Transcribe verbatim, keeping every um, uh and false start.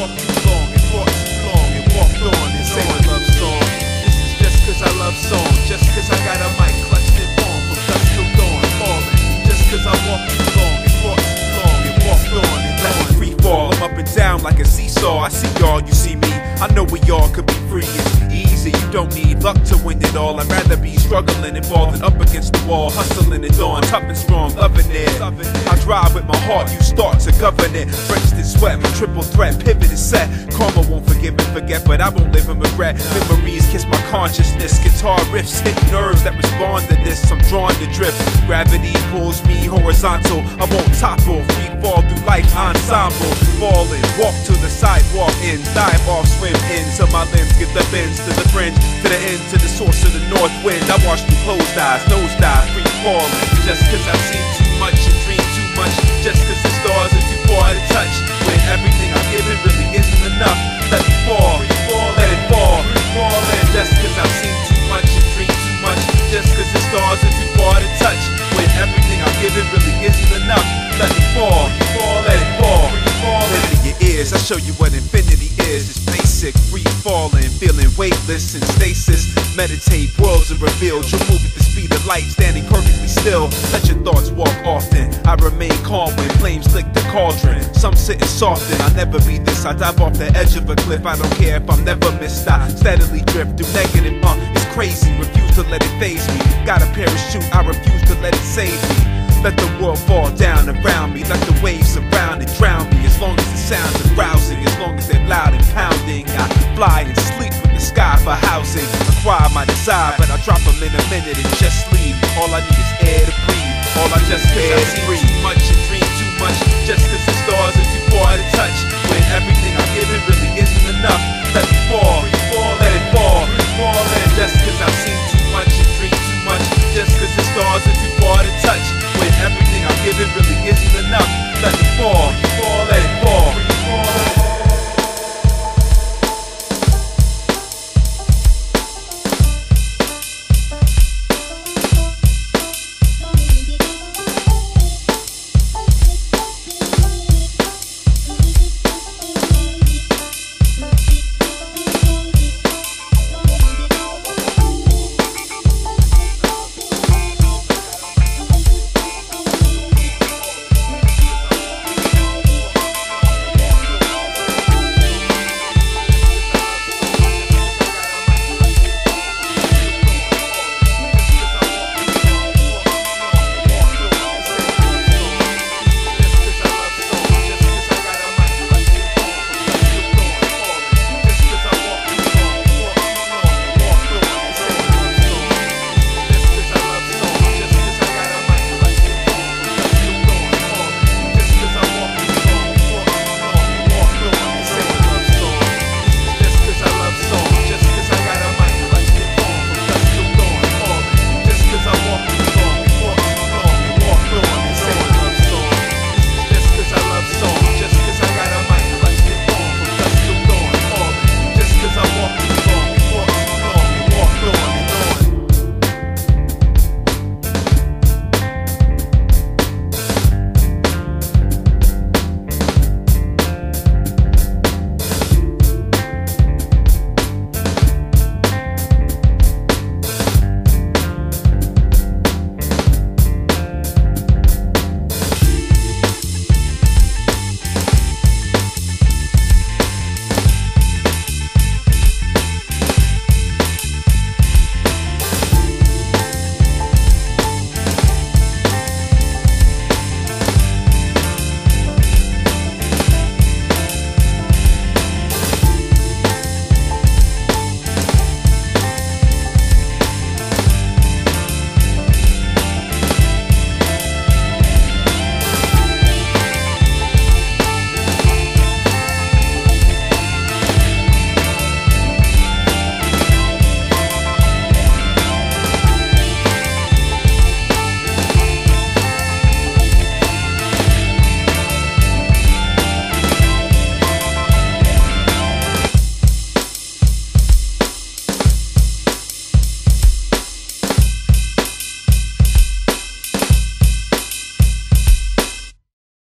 walked too long and fought too long and walked on. This ain't a love song. This is just cause I love song. Just cause I got a mic clutched in palm from dusk till dawn, falling. Just cause I walked too long and fought too long and walked on and let me free fall. I'm up and down like a seesaw. I see y'all, you see me. I know we all could be free. It's easy, you don't need luck to win it all. I'd rather be struggling and falling up against the wall, hustling and dawn, tough and strong, loving it. I drive with my heart, you start to govern it. Drenched in sweat, my triple threat, pivot is set. Karma won't forgive and forget, but I won't live in regret. Memories kiss my consciousness, guitar riffs hit nerves that respond to this. I'm drawn to drift, gravity pulls me horizontal. I won't topple, free fall through life ensemble. Falling, walk to the sidewalk ends, dive off, swim into my limbs, get the bends to the fringe, to the end, to the source of the north wind. I watch through closed eyes, nosedive, free falling. Just cause I've seen too much and dreamed too much. Just cause the stars are too far to touch. When everything I've given really isn't enough. Let me fall, free fall, let it fall, free falling. Just cause I've seen too much and dreamed too much. Just cause the stars are too far to touch. When everything I've given really isn't enough. Let me fall, free fall, let it fall, free falling. In your ears, I show you what infinity is. It's basic, free falling, feeling weightless in stasis. Meditate, worlds are revealed. You move at the speed of light, standing perfectly still. Let your thoughts walk often. I remain calm when flames lick the cauldron. Some sitting soften, I'll never be this. I dive off the edge of a cliff. I don't care if I'm never missed. I steadily drift through negative, uh, it's crazy. Refuse to let it faze me. Got a parachute, I refuse to let it save me. Let the world fall down around me. Let the waves surround and drown me. As long as the sounds are rousing, as long as they're loud and pounding, I fly and sleep with the sky for housing. Acquire my desire, but I drop them in a minute and just leave. All I need is air to breathe. All I just care to breathe. Too much and dream